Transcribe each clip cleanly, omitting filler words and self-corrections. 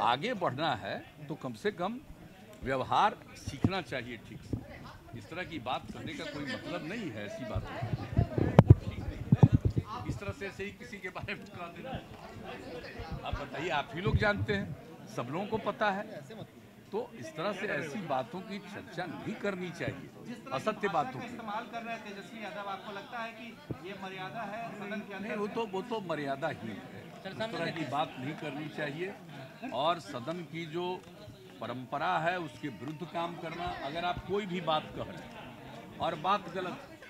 आगे बढ़ना है तो कम से कम व्यवहार सीखना चाहिए ठीक से। इस तरह की बात करने का कोई मतलब नहीं है, ऐसी बातों वो ठीक नहीं है। इस तरह से ऐसे ही किसी के बारे में कह देना, आप बताइए, आप ही लोग जानते हैं, सब लोगों को पता है। तो इस तरह से ऐसी बातों की चर्चा नहीं करनी चाहिए, असत्य बातों की इस्तेमाल कर रहे हैं तेजस्वी यादव, आपको लगता है कि ये मर्यादा है सदन के अंदर? नहीं, वो तो मर्यादा ही है, इस तरह की बात नहीं करनी चाहिए। और सदन की जो परंपरा है उसके विरुद्ध काम करना, अगर आप कोई भी बात कह रहे हैं और बात गलत है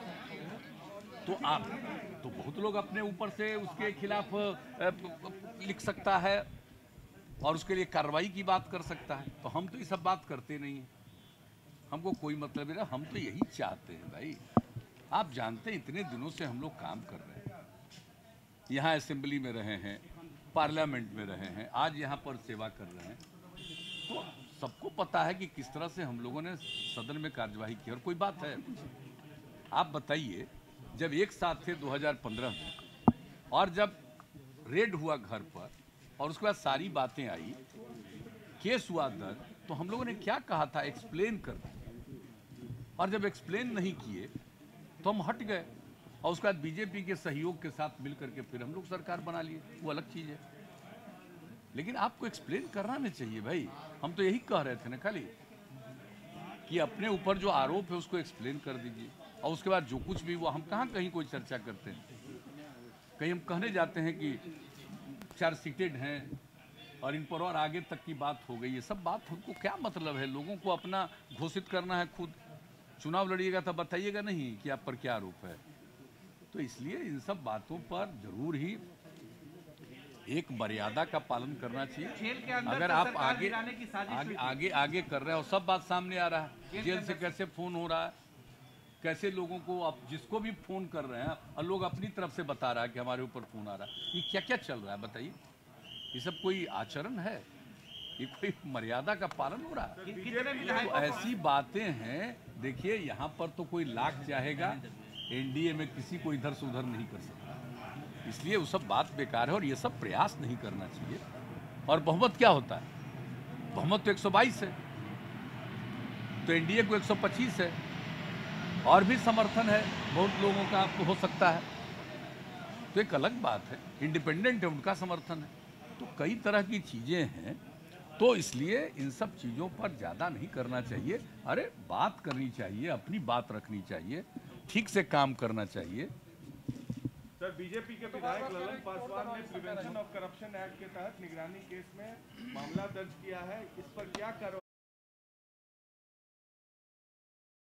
तो आप तो बहुत लोग अपने ऊपर से उसके खिलाफ लिख सकता है और उसके लिए कार्रवाई की बात कर सकता है। तो हम तो ये सब बात करते नहीं हैं, हमको कोई मतलब नहीं, हम तो यही चाहते हैं भाई। आप जानते हैं इतने दिनों से हम लोग काम कर रहे हैं, यहाँ असेंबली में रहे हैं, पार्लियामेंट में रहे हैं, आज यहाँ पर सेवा कर रहे हैं, तो सबको पता है कि किस तरह से हम लोगों ने सदन में कार्यवाही की। और कोई बात है, आप बताइए, जब एक साथ थे 2015 में और जब रेड हुआ घर पर और उसके बाद सारी बातें आई, केस हुआ दर्ज, तो हम लोगों ने क्या कहा था, एक्सप्लेन कर दिया। और जब एक्सप्लेन नहीं किए तो हम हट गए और उसके बाद बीजेपी के सहयोग के साथ मिलकर के फिर हम लोग सरकार बना लिए, वो अलग चीज़ है। लेकिन आपको एक्सप्लेन करना नहीं चाहिए भाई। हम तो यही कह रहे थे ना खाली कि अपने ऊपर जो आरोप है उसको एक्सप्लेन कर दीजिए, और उसके बाद जो कुछ भी वो, हम कहाँ कहीं कोई चर्चा करते हैं, कहीं हम कहने जाते हैं कि चार्जशीटेड हैं और इन पर और आगे तक की बात हो गई। ये सब बात हमको क्या मतलब है, लोगों को अपना घोषित करना है, खुद चुनाव लड़िएगा तब बताइएगा नहीं कि आप पर क्या आरोप है। तो इसलिए इन सब बातों पर जरूर ही एक मर्यादा का पालन करना चाहिए। जेल के अंदर अगर तो आप सरकार आगे गिराने की साजिश हुई थी। आगे कर रहे हो, सब बात सामने आ रहा है, जेल से कैसे फोन हो रहा है, कैसे लोगों को, आप जिसको भी फोन कर रहे हैं और लोग अपनी तरफ से बता रहा है कि हमारे ऊपर फोन आ रहा है, ये क्या क्या चल रहा है बताइए। ये सब कोई आचरण है, ये कोई मर्यादा का पालन हो रहा है? तो ऐसी बातें हैं। देखिए, यहाँ पर तो कोई लाख चाहेगा, एनडीए में किसी को इधर से उधर नहीं कर सकता, इसलिए वो सब बात बेकार है और ये सब प्रयास नहीं करना चाहिए। और बहुमत क्या होता है, बहुमत तो 122 है, तो एनडीए को 125 है, और भी समर्थन है बहुत लोगों का, आपको हो सकता है, तो एक अलग बात है, इंडिपेंडेंट है, उनका समर्थन है। तो कई तरह की चीज़ें हैं, तो इसलिए इन सब चीज़ों पर ज़्यादा नहीं करना चाहिए। अरे बात करनी चाहिए, अपनी बात रखनी चाहिए, ठीक से काम करना चाहिए। सर, बीजेपी के विधायक ललन पासवान ने प्रिवेंशन ऑफ करप्शन एक्ट के तहत निगरानी केस में मामला दर्ज किया है, इस पर क्या कार्रवाई